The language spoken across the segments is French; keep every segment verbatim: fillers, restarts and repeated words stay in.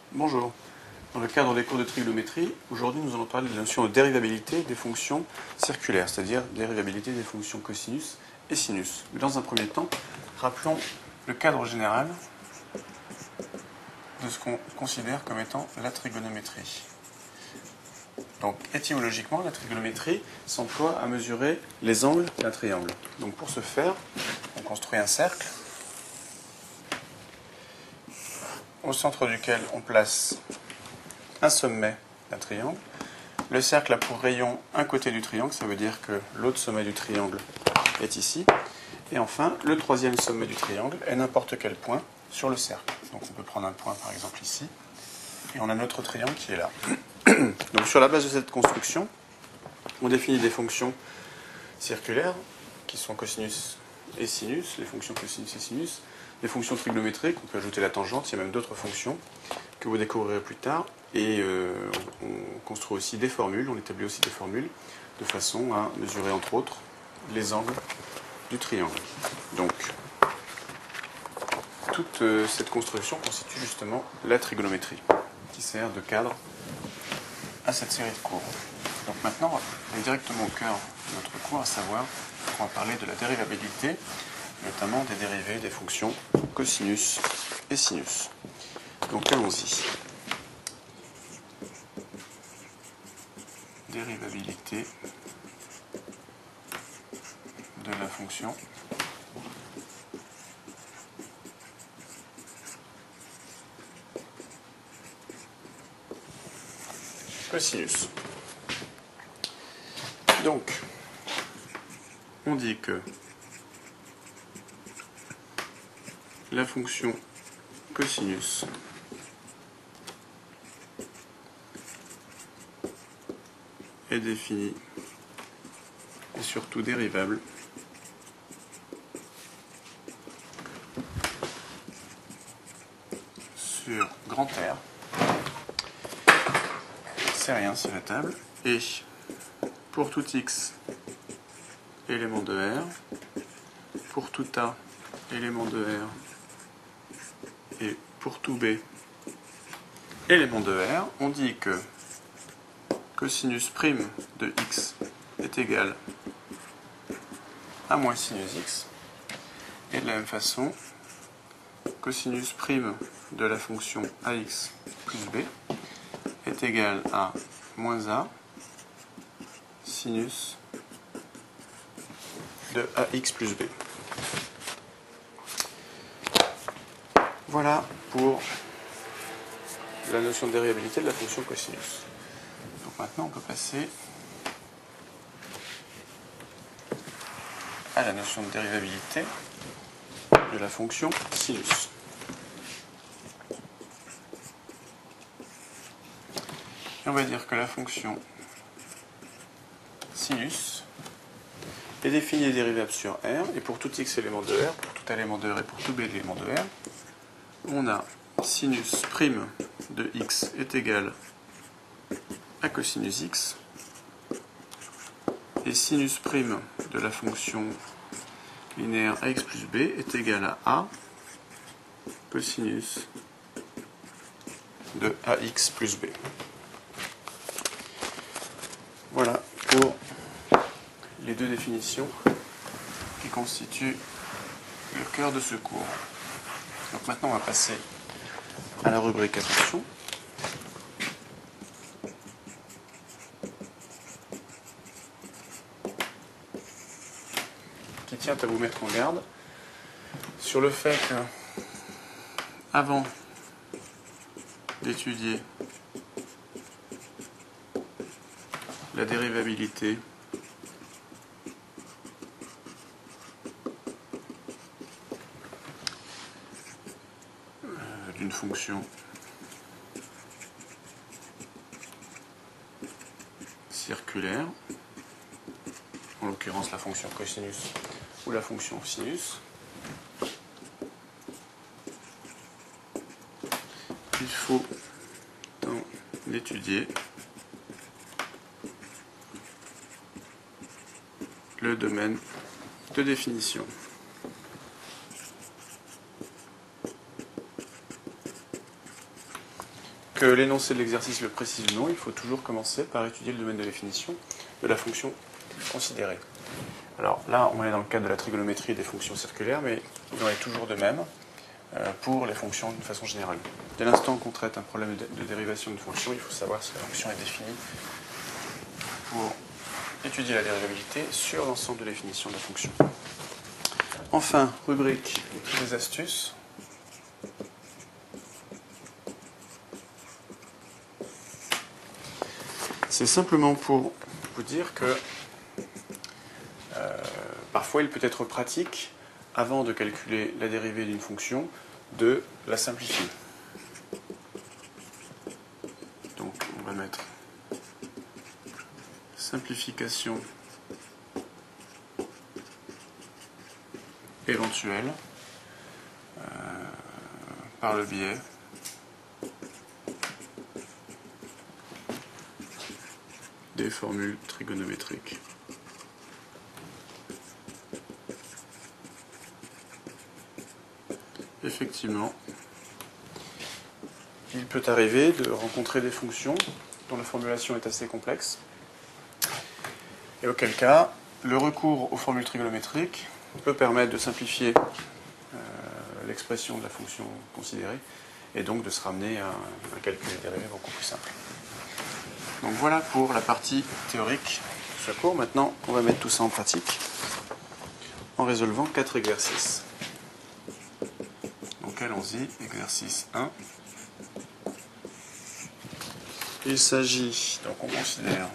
Bonjour. Dans le cadre des cours de trigonométrie, aujourd'hui nous allons parler de la notion de dérivabilité des fonctions circulaires, c'est-à-dire dérivabilité des fonctions cosinus et sinus. Mais dans un premier temps, rappelons le cadre général de ce qu'on considère comme étant la trigonométrie. Donc étymologiquement, la trigonométrie s'emploie à mesurer les angles d'un triangle. Donc pour ce faire, on construit un cercle au centre duquel on place un sommet d'un triangle. Le cercle a pour rayon un côté du triangle, ça veut dire que l'autre sommet du triangle est ici. Et enfin, le troisième sommet du triangle est n'importe quel point sur le cercle. Donc on peut prendre un point par exemple ici, et on a notre triangle qui est là. Donc sur la base de cette construction, on définit des fonctions circulaires qui sont cosinus et sinus, les fonctions cosinus et sinus, des fonctions trigonométriques, on peut ajouter la tangente, il y a même d'autres fonctions que vous découvrirez plus tard, et euh, on construit aussi des formules, on établit aussi des formules de façon à mesurer entre autres les angles du triangle. Donc toute euh, cette construction constitue justement la trigonométrie qui sert de cadre à cette série de cours. Donc maintenant, on va aller directement au cœur de notre cours, à savoir qu'on va parler de la dérivabilité, notamment des dérivées des fonctions cosinus et sinus. Donc allons-y. Dérivabilité de la fonction cosinus. Donc, on dit que la fonction cosinus est définie et surtout dérivable sur grand R, c'est rien, c'est la table, et pour tout x élément de R, pour tout A élément de R, et pour tout B élément de R, on dit que cosinus prime de x est égal à moins sinus x, et de la même façon, cosinus prime de la fonction ax plus b est égal à moins a sinus de ax plus b. Voilà pour la notion de dérivabilité de la fonction cosinus. Donc maintenant on peut passer à la notion de dérivabilité de la fonction sinus. Et on va dire que la fonction sinus est définie et dérivable sur R, et pour tout x élément de R, pour tout élément de R et pour tout b élément de R, on a sinus prime de x est égal à cosinus x, et sinus prime de la fonction linéaire ax plus b est égal à a cosinus de ax plus b. Voilà pour les deux définitions qui constituent le cœur de ce cours. Donc maintenant on va passer à la rubrique attention. Qui tient à vous mettre en garde sur le fait que, avant d'étudier la dérivabilité d'une fonction circulaire, en l'occurrence la fonction cosinus ou la fonction sinus, il faut en étudier le domaine de définition. Que l'énoncé de l'exercice le précise ou non, il faut toujours commencer par étudier le domaine de définition de la fonction considérée. Alors là, on est dans le cadre de la trigonométrie et des fonctions circulaires, mais il en est toujours de même euh, pour les fonctions d'une façon générale. Dès l'instant qu'on traite un problème de, de dérivation d'une fonction, il faut savoir si la fonction est définie pour étudier la dérivabilité sur l'ensemble de la définition de la fonction. Enfin, rubrique des astuces. C'est simplement pour vous dire que euh, parfois il peut être pratique, avant de calculer la dérivée d'une fonction, de la simplifier. Donc on va mettre simplification éventuelle euh, par le biais des formules trigonométriques. Effectivement, il peut arriver de rencontrer des fonctions dont la formulation est assez complexe, et auquel cas, le recours aux formules trigonométriques peut permettre de simplifier euh, l'expression de la fonction considérée, et donc de se ramener à un calcul des dérivés beaucoup plus simple. Donc voilà pour la partie théorique de ce cours. Maintenant, on va mettre tout ça en pratique en résolvant quatre exercices. Donc allons-y, exercice un. Il s'agit, donc on considère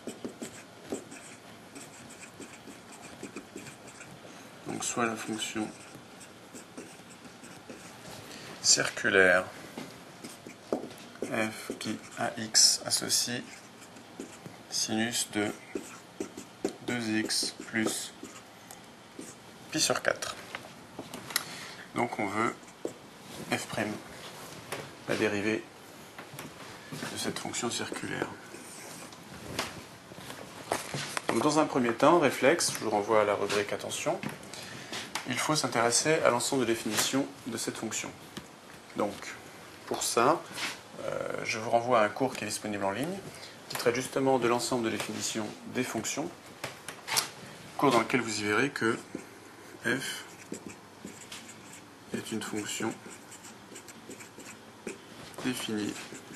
donc soit la fonction circulaire f qui à x associe sinus de deux x plus pi sur quatre. Donc on veut f', la dérivée de cette fonction circulaire. Donc dans un premier temps, réflexe, je vous renvoie à la rubrique attention, il faut s'intéresser à l'ensemble de définition de cette fonction. Donc pour ça, euh, je vous renvoie à un cours qui est disponible en ligne, qui traite justement de l'ensemble de définition des fonctions, cours dans lequel vous y verrez que f est une fonction définie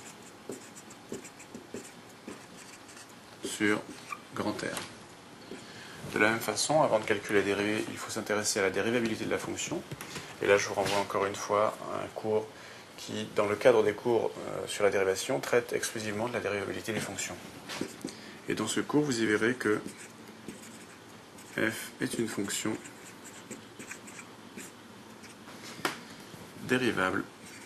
sur grand R. De la même façon, avant de calculer la dérivée, il faut s'intéresser à la dérivabilité de la fonction. Et là, je vous renvoie encore une fois à un cours qui, dans le cadre des cours euh, sur la dérivation, traite exclusivement de la dérivabilité des fonctions. Et dans ce cours, vous y verrez que f est une fonction dérivable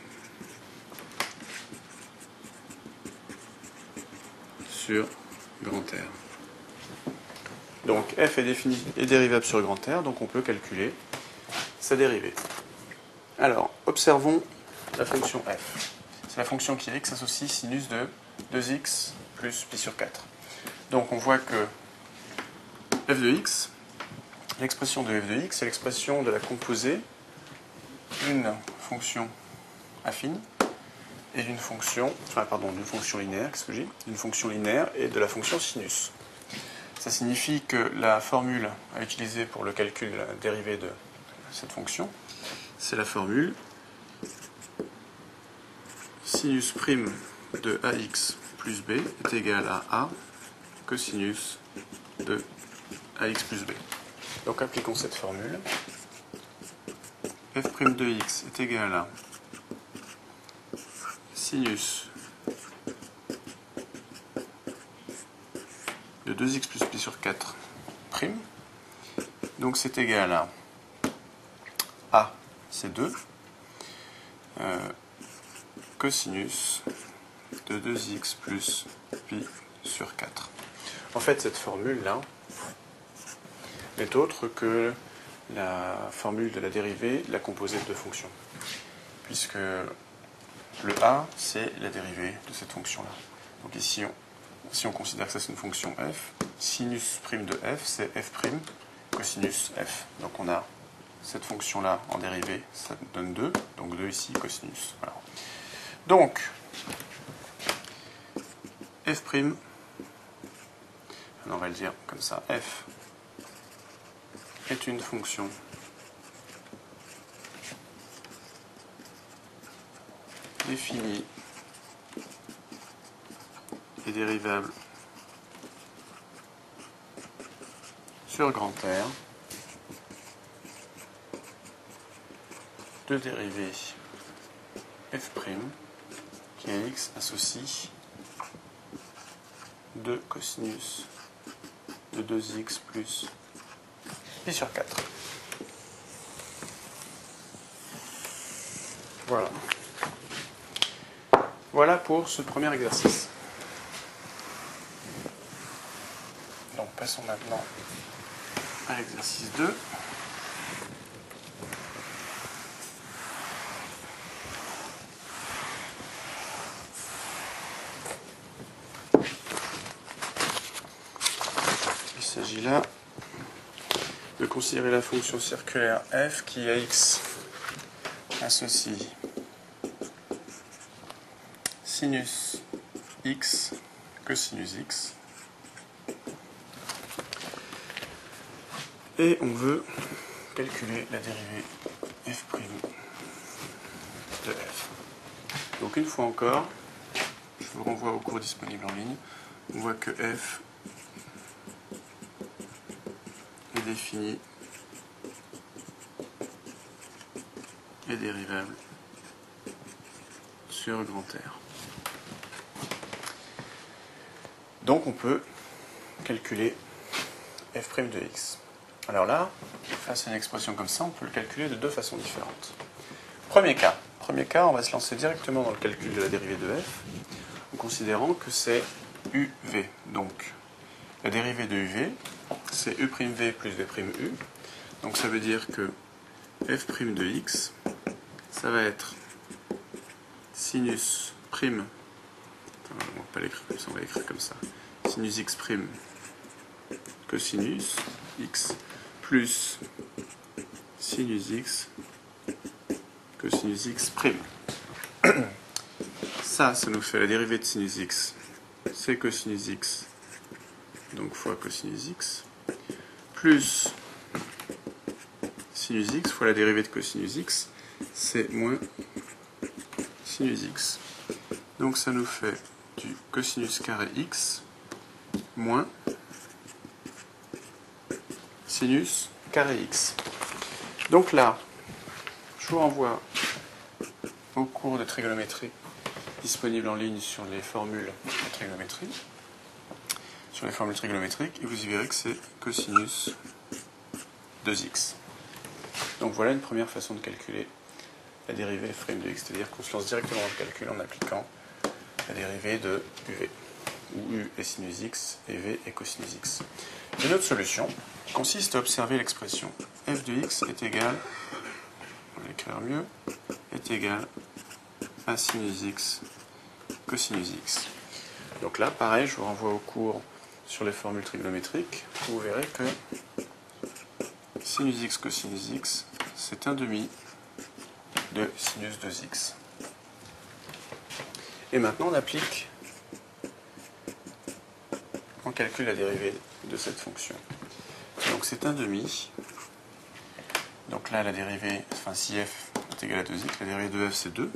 sur grand R. Donc f est défini et dérivable sur grand R, donc on peut calculer sa dérivée. Alors, observons la fonction f. C'est la fonction qui à x associe sinus de deux x plus pi sur quatre. Donc on voit que f de x, l'expression de f de x, c'est l'expression de la composée d'une fonction affine et d'une fonction, enfin pardon, d'une fonction linéaire, qu'est-ce que j'ai ? D'une fonction linéaire et de la fonction sinus. Ça signifie que la formule à utiliser pour le calcul de la dérivée de cette fonction, c'est la formule sinus prime de ax plus b est égal à a cosinus de ax plus b. Donc appliquons cette formule. f' de x est égal à sinus de deux x plus pi sur quatre prime. Donc c'est égal à a, c'est deux, euh, cosinus de deux x plus pi sur quatre. En fait, cette formule-là n'est autre que la formule de la dérivée de la composée de deux fonctions, puisque le a, c'est la dérivée de cette fonction-là. Donc ici, on, si on considère que ça c'est une fonction f, sinus prime de f, c'est f' cosinus f. Donc on a cette fonction-là en dérivée, ça donne deux, donc deux ici, cosinus. Voilà. Donc, f', on va le dire comme ça, f est une fonction définie et dérivable sur grand R de dérivée f' qui est x associe deux cosinus de deux x plus pi sur quatre. Voilà. Voilà pour ce premier exercice. Donc passons maintenant à l'exercice deux. Il s'agit là de considérer la fonction circulaire f qui à x associe sinus x cosinus x. Et on veut calculer la dérivée f' de f. Donc une fois encore, je vous renvoie au cours disponible en ligne. On voit que f est défini et dérivable sur grand R. Donc on peut calculer f' de x. Alors là, face à une expression comme ça, on peut le calculer de deux façons différentes. Premier cas. Premier cas, on va se lancer directement dans le calcul de la dérivée de f, en considérant que c'est U V. Donc, la dérivée de U V, c'est U' V plus V' U. Donc ça veut dire que f' de x, ça va être sinus prime, attends, on va pas l'écrire comme ça, on va l'écrire comme ça, sinus x prime cosinus x plus sinus x cosinus x prime. Ça, ça nous fait la dérivée de sinus x, c'est cosinus x, donc fois cosinus x, plus sinus x fois la dérivée de cosinus x, c'est moins sinus x. Donc ça nous fait du cosinus carré x moins sinus carré x. Donc là, je vous renvoie au cours de trigonométrie disponible en ligne sur les formules de trigonométrie, sur les formules trigonométriques, et vous y verrez que c'est cosinus deux x. Donc voilà une première façon de calculer la dérivée f' de x, c'est-à-dire qu'on se lance directement dans le calcul en appliquant la dérivée de U V, où U est sinus x et V est cosinus x. Une autre solution consiste à observer l'expression f de x est égal, on va l'écrire mieux, est égal à sinus x cosinus x. Donc là, pareil, je vous renvoie au cours sur les formules trigonométriques, où vous verrez que sinus x cosinus x, c'est un demi de sinus deux x. Et maintenant, on applique, on calcule la dérivée de cette fonction. Donc c'est un demi. Donc là, la dérivée, enfin si f est égal à deux x, la dérivée de f c'est deux.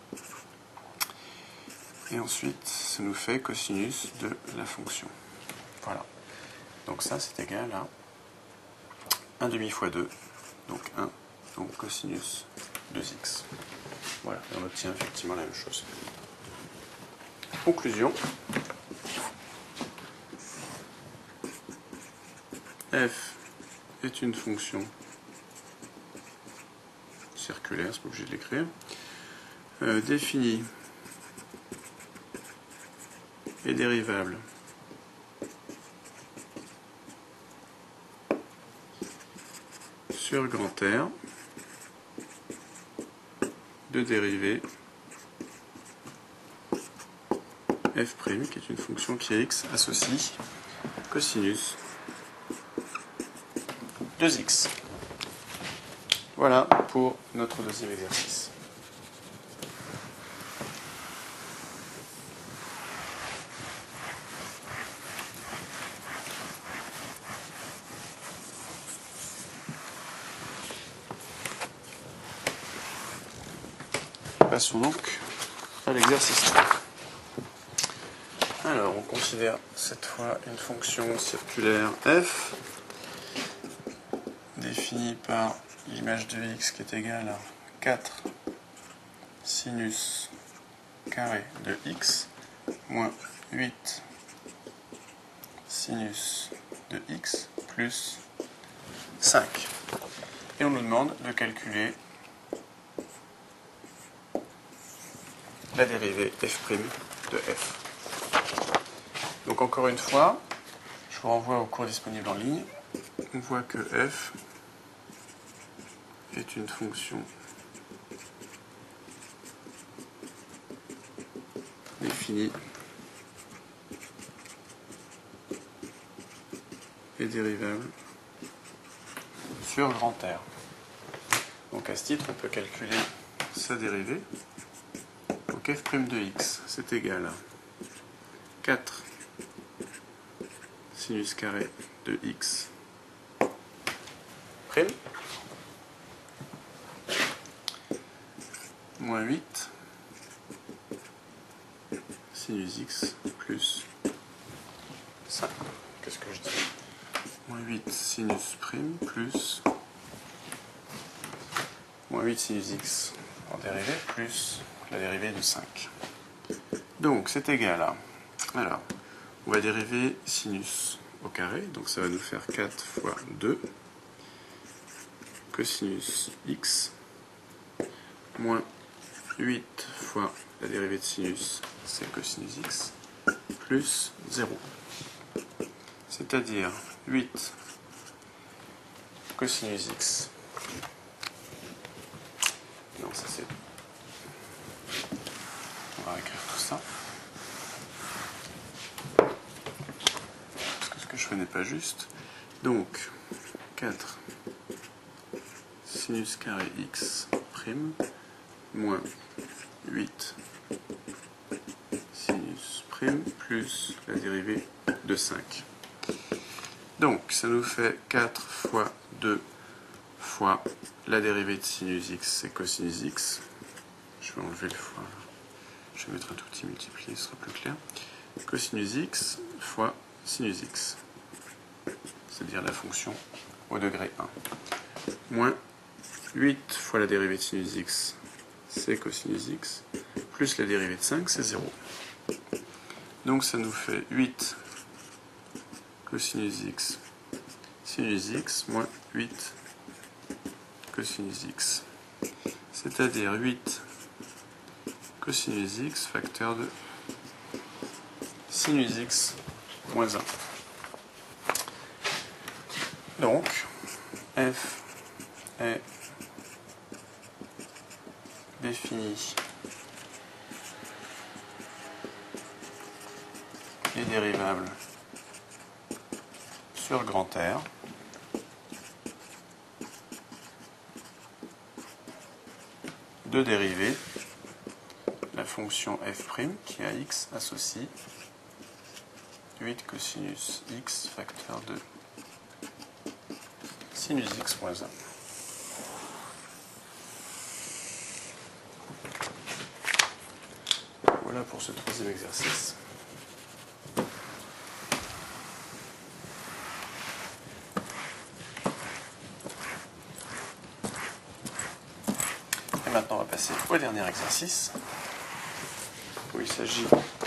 Et ensuite, ça nous fait cosinus de la fonction. Voilà. Donc ça, c'est égal à un demi fois deux, donc un, donc cosinus deux x. Voilà, et on obtient effectivement la même chose. Conclusion. F est une fonction circulaire, c'est pas obligé de l'écrire, euh, définie et dérivable sur grand R de dérivée f', qui est une fonction qui est x associe cosinus deux x. Voilà pour notre deuxième exercice. Passons donc à l'exercice trois. Alors, on considère cette fois une fonction circulaire f définie par l'image de x qui est égale à quatre sinus carré de x moins huit sinus de x plus cinq. Et on nous demande de calculer la dérivée f' de f. Donc encore une fois, je vous renvoie au cours disponible en ligne. On voit que f est une fonction définie et dérivable sur grand R. Donc à ce titre, on peut calculer sa dérivée. Donc f' de x, c'est égal à quatre sinus carré de x prime moins huit sinus x plus cinq. Qu'est-ce que je dis? Moins huit sinus prime plus moins huit sinus x en dérivée plus la dérivée de cinq. Donc c'est égal à, alors on va dériver sinus au carré, donc ça va nous faire quatre fois deux cosinus x moins huit fois la dérivée de sinus, c'est cosinus x, plus zéro. C'est-à-dire huit cosinus x. Non, ça c'est... On va écrire tout ça. Parce que ce que je fais n'est pas juste. Donc, quatre sinus carré x prime moins huit sinus prime plus la dérivée de cinq. Donc, ça nous fait quatre fois deux fois la dérivée de sinus x, c'est cosinus x. Je vais enlever le fois. Je vais mettre un tout petit multiplié, ce sera plus clair. Cosinus x fois sinus x, c'est-à-dire la fonction au degré un. Moins huit fois la dérivée de sinus x, c'est cosinus x, plus la dérivée de cinq, c'est zéro. Donc ça nous fait huit cosinus x sinus x moins huit cosinus x, c'est-à-dire huit cosinus x facteur de sinus x moins un. Donc f est défini et dérivable sur grand R de dériver la fonction f' qui a x associe huit cosinus x facteur de sinus x moins un. Voilà pour ce troisième exercice. Et maintenant on va passer au dernier exercice où il s'agit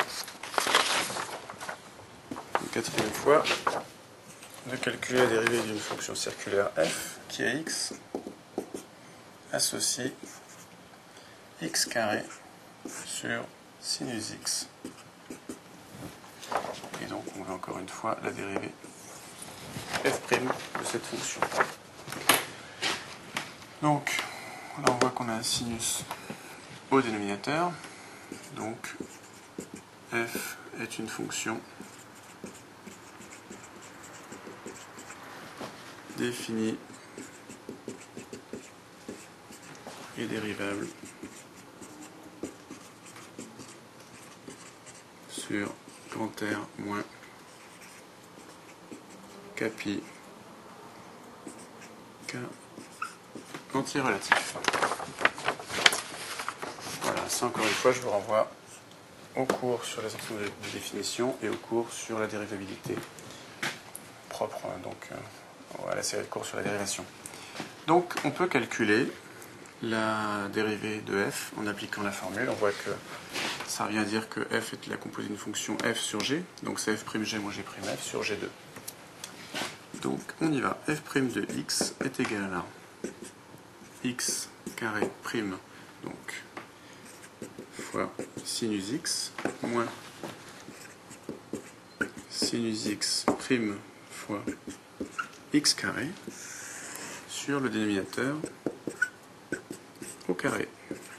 une quatrième fois de calculer la dérivée d'une fonction circulaire f qui est x associée x carré sur sinus x. Et donc on veut encore une fois la dérivée f' de cette fonction. Donc là on voit qu'on a un sinus au dénominateur, donc f est une fonction définie et dérivable sur grand R moins capi k entier relatif. Voilà, ça, encore une fois, je vous renvoie au cours sur les instruments de, de définition et au cours sur la dérivabilité propre, donc euh, à la série de cours sur la dérivation. Donc, on peut calculer la dérivée de f en appliquant la formule. On voit que ça revient à dire que f est la composée d'une fonction f sur g, donc c'est f' g moins g' f sur g deux. Donc, on y va. F' de x est égal à x carré prime, donc fois sinus x moins sinus x prime fois x carré sur le dénominateur au carré.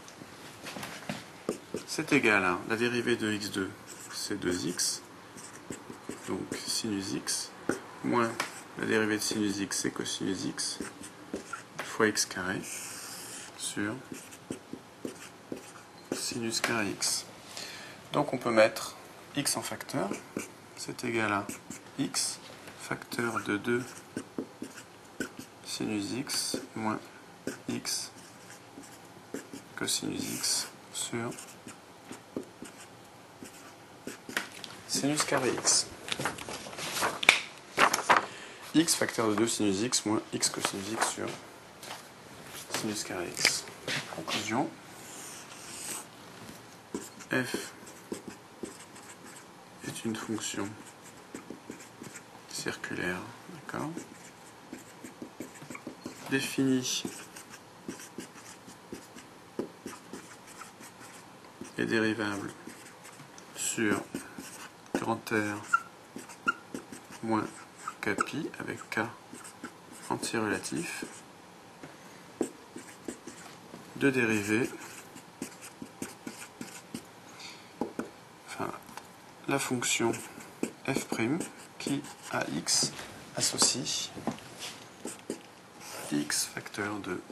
C'est égal à la dérivée de x deux, c'est deux x, donc sinus x, moins la dérivée de sinus x, c'est cosinus x, fois x carré sur sinus carré x. Donc on peut mettre x en facteur, c'est égal à x facteur de deux sinus x moins x cosinus x sur sinus carré x. X facteur de deux sinus x moins x cosinus x sur sinus carré x. Conclusion. F est une fonction circulaire, d'accord, définie et dérivable sur grand R moins kpi avec k antirelatif de dérivée, enfin la fonction f' qui à x associe x facteur de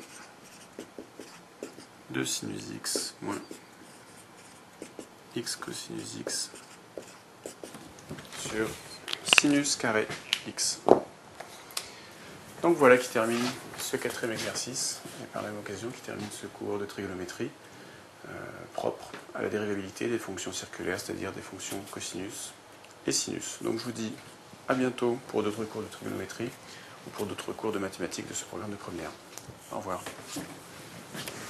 deux sinus x moins x cosinus x sur sinus carré x. Donc voilà qui termine ce quatrième exercice, et par la même occasion qui termine ce cours de trigonométrie euh, propre à la dérivabilité des fonctions circulaires, c'est-à-dire des fonctions cosinus et sinus. Donc je vous dis à bientôt pour d'autres cours de trigonométrie ou pour d'autres cours de mathématiques de ce programme de première. Au revoir.